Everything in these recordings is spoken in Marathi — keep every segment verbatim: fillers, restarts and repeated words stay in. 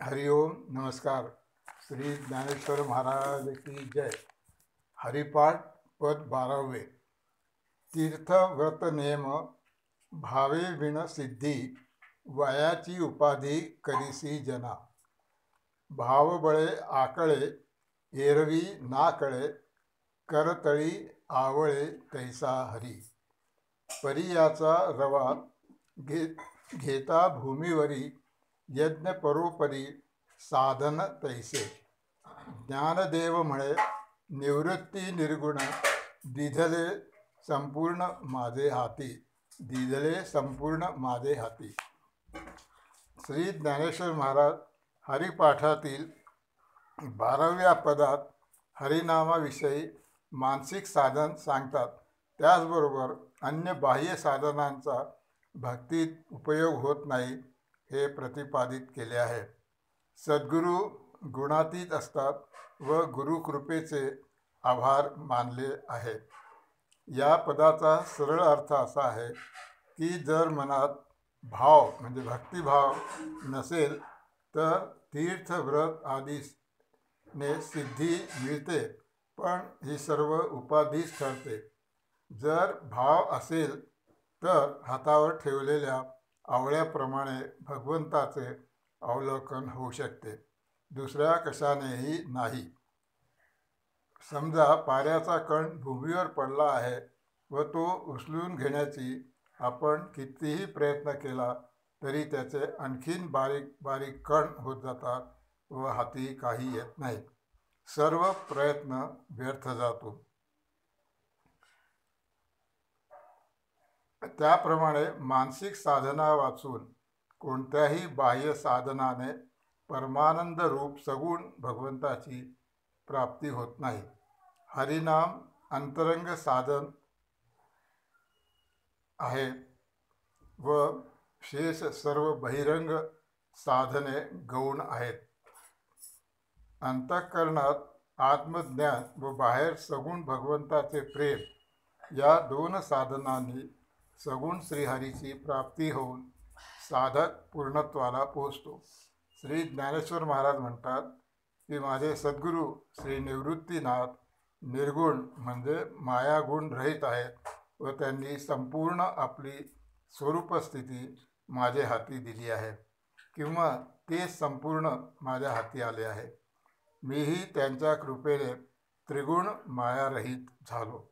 हरिओम नमस्कार. श्री ज्ञानेश्वर महाराज की जय. हरिपाठ पद बारावे. तीर्थव्रत नेम भावे विण सिद्धी, वयाची उपाधी करीसी जना. भावबळे आकळे एरवी ना कळे, करतळी आवळे तैसा हरी. परियाचा रवा घे घेता भूमीवरी, यज्ञ परोपरी साधन तैसे. ज्ञानदेव म्हणे निवृत्ती निर्गुण, दिधले संपूर्ण माझे हाती. दिधले संपूर्ण माझे हाती. श्री ज्ञानेश्वर महाराज हरिपाठातील बाराव्या पदात हरिनामाविषयी मानसिक साधन सांगतात. त्याचबरोबर अन्य बाह्य साधनांचा भक्तीत उपयोग होत नाही हे प्रतिपादित केले आहे. सद्गुरू गुणातीत असतात व गुरुकृपेचे आभार मानले आहे. या पदाचा सरळ अर्थ असा आहे की जर मनात भाव म्हणजे भक्तिभाव नसेल तर तीर्थव्रत आदीने सिद्धी मिळते, पण ही सर्व उपाधीच ठरते. जर भाव असेल तर हातावर ठेवलेल्या आवळ्याप्रमाणे भगवंताचे अवलोकन होऊ शकते, दुसऱ्या कशानेही नाही. समजा पाऱ्याचा कण भूमीवर पडला आहे व तो उचलून घेण्याची आपण कितीही प्रयत्न केला तरी त्याचे आणखीन बारीक बारीक कण होत जातात व हाती काही येत नाही. सर्व प्रयत्न व्यर्थ जातो. त्याप्रमाणे मानसिक साधना वाचून कोणत्याही बाह्य साधनाने परमानंद रूप सगुण भगवंताची प्राप्ती होत नाही. हरिनाम अंतरंग साधन आहे व शेष सर्व बहिरंग साधने गौण आहेत. अंतःकरणात आत्मज्ञान व बाहेर सगुण भगवंताचे प्रेम या दोन साधनांनी सगुण श्रीहरीची प्राप्ती होऊन साधक पूर्णत्वाला पोचतो. श्री ज्ञानेश्वर महाराज म्हणतात की माझे सद्गुरू श्री निवृत्तीनाथ निर्गुण म्हणजे मायागुण रहित आहेत व त्यांनी संपूर्ण आपली स्वरूपस्थिती माझे हाती दिली आहे, किंवा ते संपूर्ण माझ्या हाती आले आहे. मीही त्यांच्या कृपेने त्रिगुण मायारहित झालो.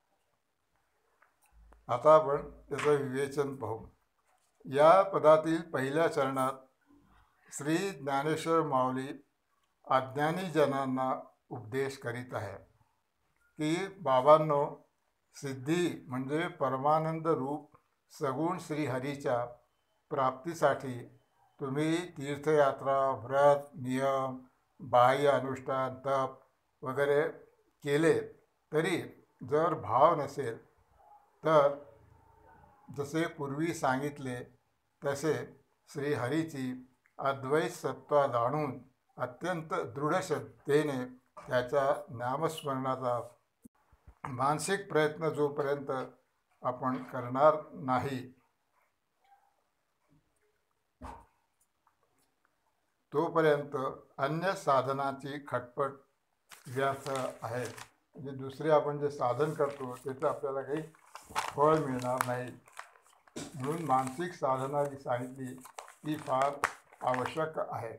आता आपण त्याचं विवेचन पाहू. या पदातील पहिल्या चरणात श्री ज्ञानेश्वर माऊली अज्ञानी जनांना उपदेश करीत आहे की बाबांनो, सिद्धी म्हणजे परमानंद रूप सगुण श्रीहरीच्या प्राप्तीसाठी तुम्ही तीर्थयात्रा, व्रत, नियम, बाह्य अनुष्ठान, तप वगैरे केले तरी जर भाव नसेल तर जसे पूर्वी सांगितले तसे श्रीहरीची अद्वैत सत्ता जाणून अत्यंत दृढ श्रद्धेने त्याच्या नामस्मरणाचा मानसिक प्रयत्न जोपर्यंत आपण करणार नाही तोपर्यंत अन्य साधनाची खटपट व्यर्थ आहे. म्हणजे दुसरे आपण जे साधन करतो त्याचं आपल्याला काही फळ मिळणार नाही. म्हणून मानसिक साधना जी सांगितली ती फार आवश्यक आहे.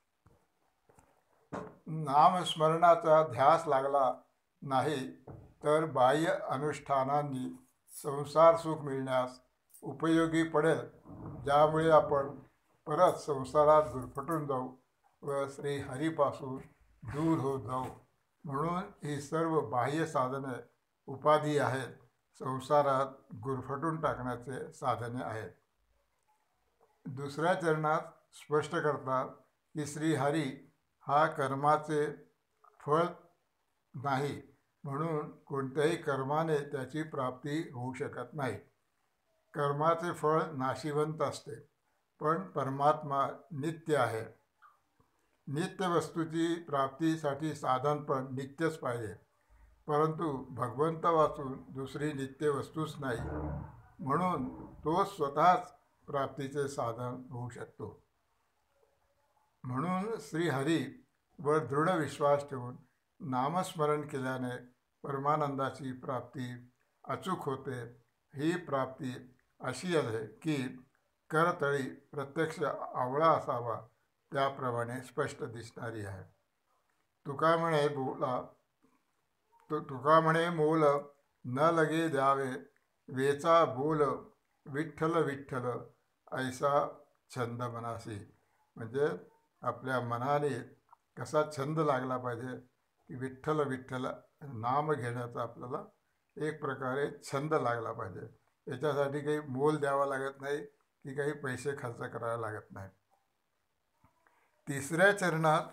नामस्मरणाचा ध्यास लागला नाही तर बाह्य अनुष्ठानांनी संसार सुख मिळण्यास उपयोगी पडेल, ज्यामुळे आपण परत संसारात गुरफटून जाऊ व श्रीहरीपासून दूर होत जाऊ. म्हणून ही सर्व बाह्य साधने उपाधी आहेत, संसारात गुरफटून टाकण्याचे साधने आहेत. दुसऱ्या चरणात स्पष्ट करतात की श्रीहरी हा कर्माचे फळ नाही, म्हणून कोणत्याही कर्माने त्याची प्राप्ती होऊ शकत नाही. कर्माचे फळ नाशिवंत असते, पण परमात्मा नित्य आहे. नित्य वस्तूची प्राप्तीसाठी साधन पण नित्यच पाहिजे, परंतु भगवंत वाचून दुसरी नित्य वस्तूच नाही, म्हणून तो स्वतःच प्राप्तीचे साधन होऊ शकतो. म्हणून श्रीहरी वर दृढ विश्वास ठेवून नामस्मरण केल्याने परमानंदाची प्राप्ती अचूक होते. ही प्राप्ती अशी आहे की करतळी प्रत्यक्ष आवळा असावा त्याप्रमाणे स्पष्ट दिसणारी आहे. तुका म्हणे बोला तु तुका म्हणे मोल न लगे द्यावे वेचा बोल विठ्ठल विठ्ठल ऐसा छंद मनासी. म्हणजे आपल्या मनाने कसा छंद लागला पाहिजे की विठ्ठल विठ्ठल नाम घेण्याचा आपल्याला एक प्रकारे छंद लागला पाहिजे. याच्यासाठी काही मोल द्यावा लागत नाही की काही पैसे खर्च करावे लागत नाही. तिसऱ्या चरणात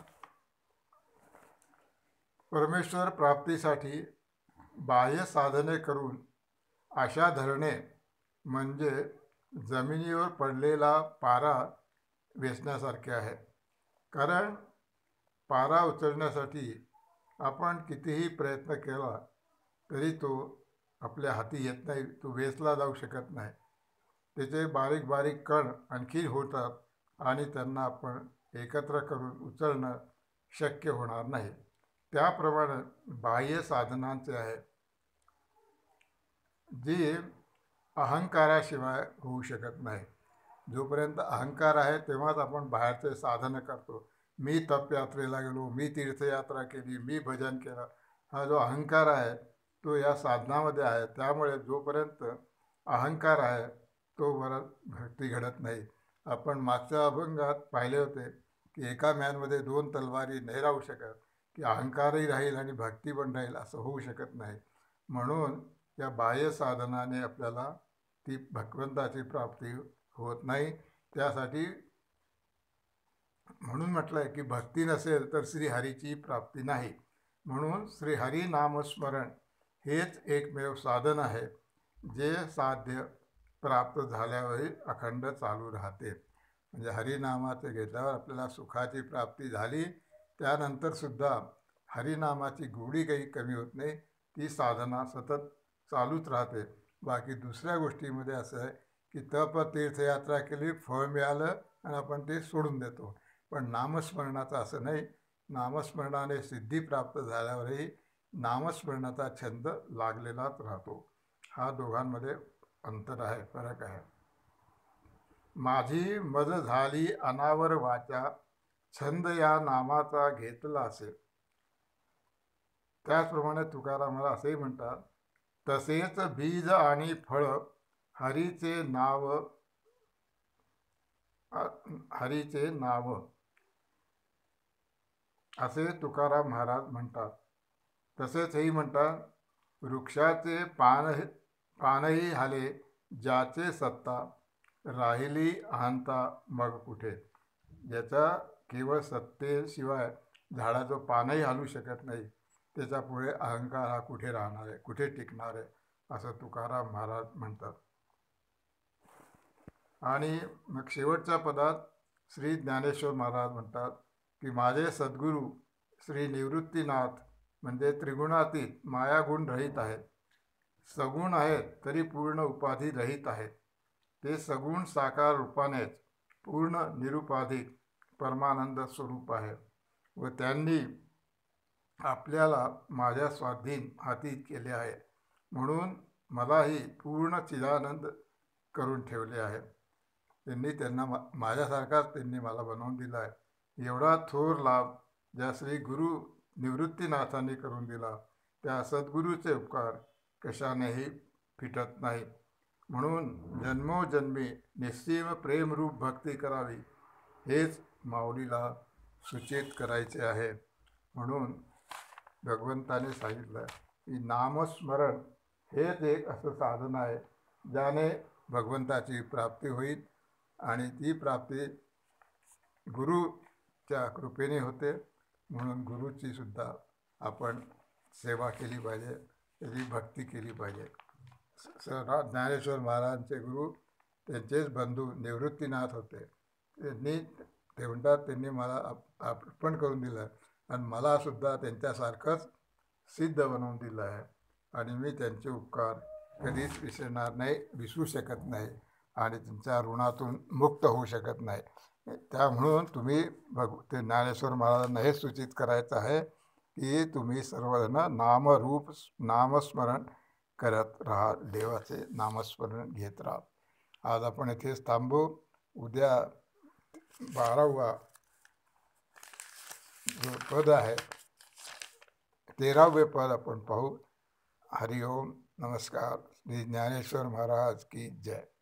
परमेश्वर प्राप्तीसाठी बाह्य साधने करून आशा धरणे म्हणजे जमिनीवर पडलेला पारा वेचण्यासारखे आहे. कारण पारा उचलण्यासाठी आपण कितीही प्रयत्न केला तरी तो आपल्या हाती येत नाही, तो वेचला जाऊ शकत नाही. त्याचे बारीक बारीक कण आणखी होतात आणि त्यांना आपण एकत्र करून उचलणं शक्य होणार नाही. त्याप्रमाणे बाह्य साधनांचे आहे जी अहंकाराशिवाय होऊ शकत नाही. जोपर्यंत अहंकार आहे तेव्हाच आपण बाहेरचे साधनं करतो. मी तपयात्रेला गेलो, मी तीर्थयात्रा केली, मी भजन केलं. हा जो अहंकार आहे तो या साधनामध्ये आहे. त्यामुळे जोपर्यंत अहंकार आहे तोवर भक्ती घडत नाही. आपण मागच्या अभंगात पाहिले होते की एका म्यानमध्ये दोन तलवारी नाही राहू शकत, की अहंकारही राहील आणि भक्ती पण राहील असं होऊ शकत नाही. म्हणून या बाह्य साधनाने आपल्याला ती भगवंताची प्राप्ती होत नाही. त्यासाठी म्हणून म्हटलं आहे की भक्ती नसेल तर श्रीहरीची प्राप्ती नाही. म्हणून श्रीहरी नामस्मरण हेच एकमेव साधन आहे जे साध्य प्राप्त झाल्यावरही अखंड चालू राहते. म्हणजे हरिनामाचे घेतल्यावर आपल्याला सुखाची प्राप्ती झाली त्यानंतरसुद्धा हरिनामाची गोडी काही कमी होत नाही. ती साधना सतत चालूच राहते. बाकी दुसऱ्या गोष्टीमध्ये असं आहे की तप तीर्थयात्रा केली, फळ मिळालं आणि आपण ते सोडून देतो. पण नामस्मरणाचं असं नाही. नामस्मरणाने सिद्धी प्राप्त झाल्यावरही नामस्मरणाचा छंद लागलेलाच राहतो. हा दोघांमध्ये अंतर आहे, फरक आहे. माझी मज झाली अनावर वाचा छंद या नामाचा घेतला असेल. त्याचप्रमाणे तुकारामाला असेही म्हणतात, तसेच बीज आणि फळ हरीचे नाव हरीचे नाव असे तुकाराम महाराज म्हणतात. तसेच हेही म्हणतात, वृक्षाचे पान पानही हाले ज्याचे सत्ता राहिली अहंता मग कुठे. ज्याच्या केवळ सत्तेशिवाय झाडाचं पानही हालू शकत नाही त्याच्यापुढे अहंकार हा कुठे राहणार आहे, कुठे टिकणार आहे असं तुकाराम महाराज म्हणतात. आणि मग शेवटच्या पदात श्री ज्ञानेश्वर महाराज म्हणतात की माझे सद्गुरू श्री निवृत्तीनाथ म्हणजे त्रिगुणातीत मायागुण रहित आहेत. सगुण आहेत तरी पूर्ण उपाधी रहित आहेत. ते सगुण साकार रूपानेच पूर्ण निरुपाधिक परमानंद स्वरूप आहे व त्यांनी आपल्याला माझ्या स्वाधीन हाती केले आहे. म्हणून मलाही पूर्ण चिदानंद करून ठेवले आहे. त्यांनी त्यांना मा माझ्यासारखाच त्यांनी मला बनवून दिला आहे. एवढा थोर लाभ ज्या श्री गुरु निवृत्तीनाथांनी करून दिला त्या सद्गुरूचे उपकार कशानेही फिटत नाही. म्हणून जन्मोजन्मी निस्सीम प्रेमरूप भक्ती करावी हेच माऊलीला सूचित करायचे आहे. म्हणून भगवंताने सांगितलं की नामस्मरण हेच एक असं साधन आहे ज्याने भगवंताची प्राप्ती होईल आणि ती प्राप्ती गुरुच्या कृपेने होते. म्हणून गुरुची सुद्धा आपण सेवा केली पाहिजे, त्याची भक्ती केली पाहिजे. स ज्ञानेश्वर महाराजांचे गुरु त्यांचेच बंधू निवृत्तीनाथ होते. त्यांनी ते म्हणतात त्यांनी मला अर्पण करून दिलं आणि मलासुद्धा त्यांच्यासारखंच सिद्ध बनवून दिलं आहे आणि मी त्यांचे उपकार कधीच विसरणार नाही, विसरू शकत नाही आणि त्यांच्या ऋणातून मुक्त होऊ शकत नाही. त्या म्हणून तुम्ही भग ते ज्ञानेश्वर महाराजांना हे सूचित करायचं आहे की तुम्ही सर्वजण नामरूप नामस्मरण करत राहा, देवाचे नामस्मरण घेत राहा. आज आपण इथेच थांबू. उद्या बारावा जो पद आहे तेरावे पद आपण पाहू. हरिओम. नमस्कार. श्री ज्ञानेश्वर महाराज की जय.